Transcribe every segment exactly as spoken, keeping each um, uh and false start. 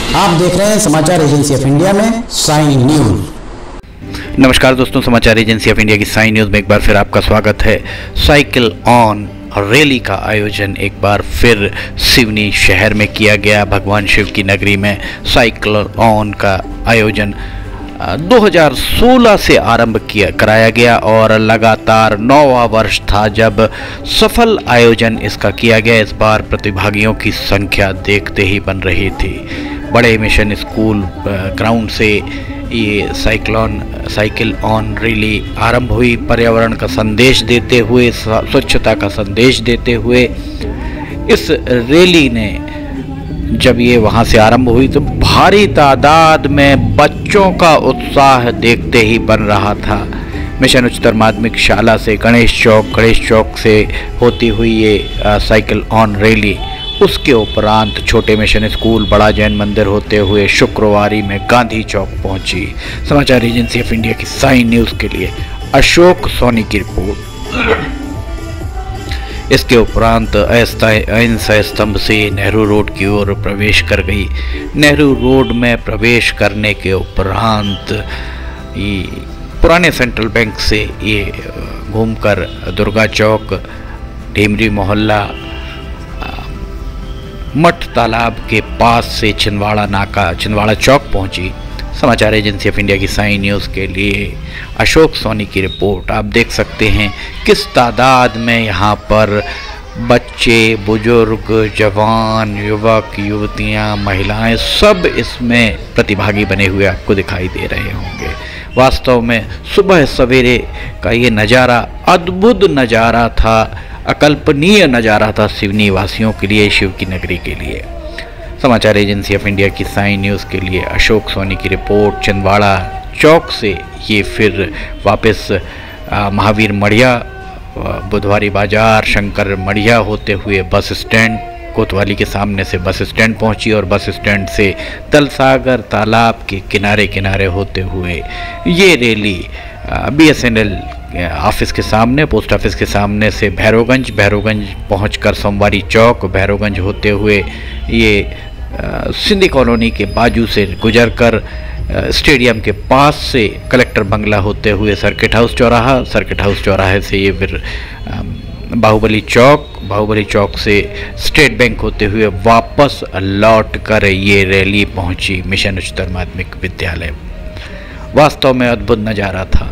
आप देख रहे हैं समाचार एजेंसी ऑफ इंडिया में साइन न्यूज। नमस्कार दोस्तों, समाचार एजेंसी ऑफ इंडिया की साइन न्यूज में एक बार फिर आपका स्वागत है। साइकिल ऑन रैली का आयोजन एक बार फिर सिवनी शहर में किया गया। भगवान शिव की नगरी में साइकिल ऑन का आयोजन दो हज़ार सोलह से आरंभ किया कराया गया और लगातार नौवां वर्ष था जब सफल आयोजन इसका किया गया। इस बार प्रतिभागियों की संख्या देखते ही बन रही थी। बड़े मिशन स्कूल ग्राउंड से ये साइक्लोन साइकिल ऑन रैली आरंभ हुई। पर्यावरण का संदेश देते हुए, स्वच्छता का संदेश देते हुए इस रैली ने जब ये वहाँ से आरंभ हुई तो भारी तादाद में बच्चों का उत्साह देखते ही बन रहा था। मिशन उच्चतर माध्यमिक शाला से गणेश चौक गणेश चौक से होती हुई ये आ, साइकिल ऑन रैली, उसके उपरांत छोटे मिशन स्कूल, बड़ा जैन मंदिर होते हुए शुक्रवारी में गांधी चौक पहुंची। समाचार एजेंसी ऑफ इंडिया की साइन न्यूज़ के लिए अशोक सोनी की रिपोर्ट। इसके उपरांत अहिंसा स्तंभ से नेहरू रोड की ओर प्रवेश कर गई। नेहरू रोड में प्रवेश करने के उपरांत ये पुराने सेंट्रल बैंक से ये घूमकर दुर्गा चौक, ढेमरी मोहल्ला, मठ तालाब के पास से छिंदवाड़ा नाका छिंदवाड़ा चौक पहुंची। समाचार एजेंसी ऑफ इंडिया की साइन न्यूज़ के लिए अशोक सोनी की रिपोर्ट। आप देख सकते हैं किस तादाद में यहाँ पर बच्चे, बुजुर्ग, जवान, युवक, युवतियाँ, महिलाएं सब इसमें प्रतिभागी बने हुए आपको दिखाई दे रहे होंगे। वास्तव में सुबह सवेरे का ये नज़ारा अद्भुत नज़ारा था, अकल्पनीय नज़ारा था सिवनी वासियों के लिए, शिव की नगरी के लिए। समाचार एजेंसी ऑफ इंडिया की साइन न्यूज़ के लिए अशोक सोनी की रिपोर्ट। छिंदवाड़ा चौक से ये फिर वापस महावीर मढ़िया, बुधवारी बाजार, शंकर मढ़िया होते हुए बस स्टैंड, कोतवाली के सामने से बस स्टैंड पहुंची और बस स्टैंड से तलसागर तालाब के किनारे किनारे होते हुए ये rally B S N L office के सामने, पोस्ट ऑफिस के सामने से भैरवगंज भैरवगंज पहुंचकर सोमवारी चौक, भैरवगंज होते हुए ये सिंधी कॉलोनी के बाजू से गुजरकर स्टेडियम के पास से कलेक्टर बंगला होते हुए सर्किट हाउस चौराहा, सर्किट हाउस चौराहे से ये फिर बाहुबली चौक, बाहुबली चौक से स्टेट बैंक होते हुए वापस लौट कर ये रैली पहुंची मिशन उच्चतर माध्यमिक विद्यालय। वास्तव में अद्भुत नज़ारा था।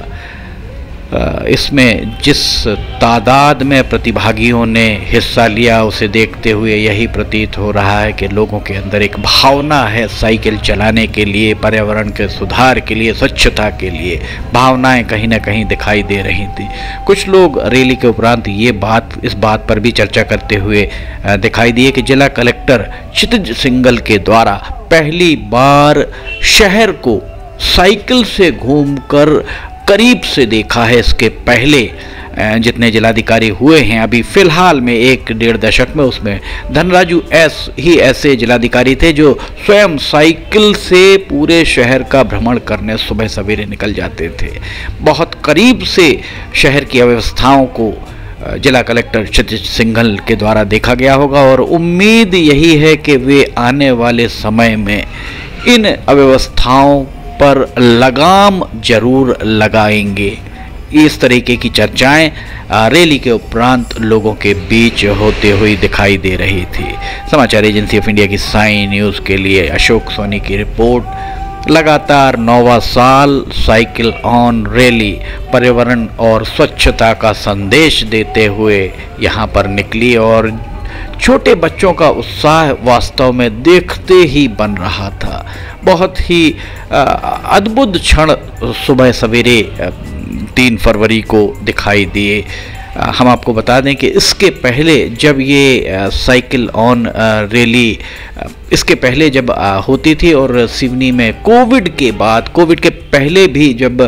इसमें जिस तादाद में प्रतिभागियों ने हिस्सा लिया उसे देखते हुए यही प्रतीत हो रहा है कि लोगों के अंदर एक भावना है साइकिल चलाने के लिए, पर्यावरण के सुधार के लिए, स्वच्छता के लिए भावनाएं कहीं ना कहीं दिखाई दे रही थी। कुछ लोग रैली के उपरांत ये बात इस बात पर भी चर्चा करते हुए दिखाई दिए कि जिला कलेक्टर क्षितिज सिंघल के द्वारा पहली बार शहर को साइकिल से घूमकर करीब से देखा है। इसके पहले जितने जिलाधिकारी हुए हैं अभी फिलहाल में एक डेढ़ दशक में, उसमें धनराजू एस ही ऐसे जिलाधिकारी थे जो स्वयं साइकिल से पूरे शहर का भ्रमण करने सुबह सवेरे निकल जाते थे। बहुत करीब से शहर की अव्यवस्थाओं को जिला कलेक्टर क्षितिज सिंघल के द्वारा देखा गया होगा और उम्मीद यही है कि वे आने वाले समय में इन अव्यवस्थाओं पर लगाम जरूर लगाएंगे। इस तरीके की चर्चाएं रैली के उपरांत लोगों के बीच होते हुए दिखाई दे रही थी। समाचार एजेंसी ऑफ इंडिया की साइन न्यूज़ के लिए अशोक सोनी की रिपोर्ट। लगातार नौवां साल साइकिल ऑन रैली पर्यावरण और स्वच्छता का संदेश देते हुए यहाँ पर निकली और छोटे बच्चों का उत्साह वास्तव में देखते ही बन रहा था। बहुत ही अद्भुत क्षण सुबह सवेरे तीन फरवरी को दिखाई दिए। हम आपको बता दें कि इसके पहले जब ये साइकिल ऑन रैली इसके पहले जब होती थी और सिवनी में कोविड के बाद, कोविड के पहले भी जब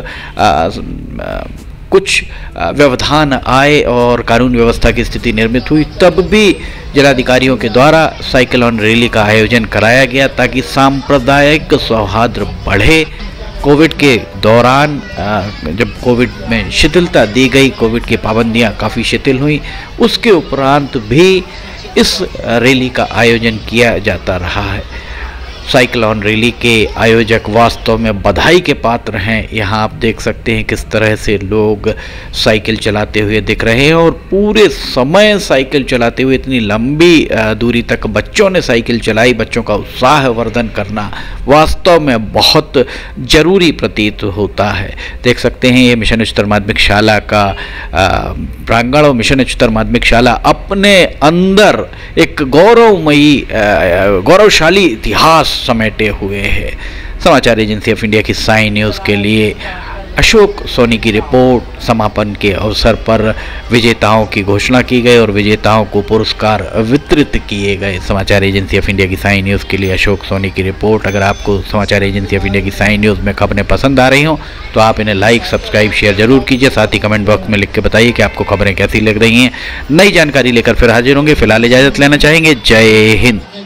कुछ व्यवधान आए और कानून व्यवस्था की स्थिति निर्मित हुई, तब भी जिलाधिकारियों के द्वारा साइकिल ऑन रैली का आयोजन कराया गया ताकि सांप्रदायिक सौहार्द बढ़े। कोविड के दौरान जब कोविड में शिथिलता दी गई, कोविड की पाबंदियां काफ़ी शिथिल हुई, उसके उपरांत भी इस रैली का आयोजन किया जाता रहा है। साइक्लोन रैली के आयोजक वास्तव में बधाई के पात्र हैं। यहाँ आप देख सकते हैं किस तरह से लोग साइकिल चलाते हुए दिख रहे हैं और पूरे समय साइकिल चलाते हुए इतनी लंबी दूरी तक बच्चों ने साइकिल चलाई। बच्चों का उत्साहवर्धन करना वास्तव में बहुत जरूरी प्रतीत होता है। देख सकते हैं ये मिशन उच्चतर माध्यमिक शाला का प्रांगण और मिशन उच्चतर माध्यमिक शाला अपने अंदर एक गौरवमयी गौरवशाली इतिहास समेटे हुए है। समाचार एजेंसी ऑफ इंडिया की साइन न्यूज़ के लिए अशोक सोनी की रिपोर्ट। समापन के अवसर पर विजेताओं की घोषणा की गई और विजेताओं को पुरस्कार वितरित किए गए। समाचार एजेंसी ऑफ इंडिया की साइन न्यूज़ के लिए अशोक सोनी की रिपोर्ट। अगर आपको समाचार एजेंसी ऑफ इंडिया की साइन न्यूज़ में खबरें पसंद आ रही हों तो आप इन्हें लाइक सब्सक्राइब शेयर जरूर कीजिए। साथ ही कमेंट बॉक्स में लिख के बताइए कि आपको खबरें कैसी लग रही हैं। नई जानकारी लेकर फिर हाजिर होंगे। फिलहाल इजाज़त लेना चाहेंगे। जय हिंद।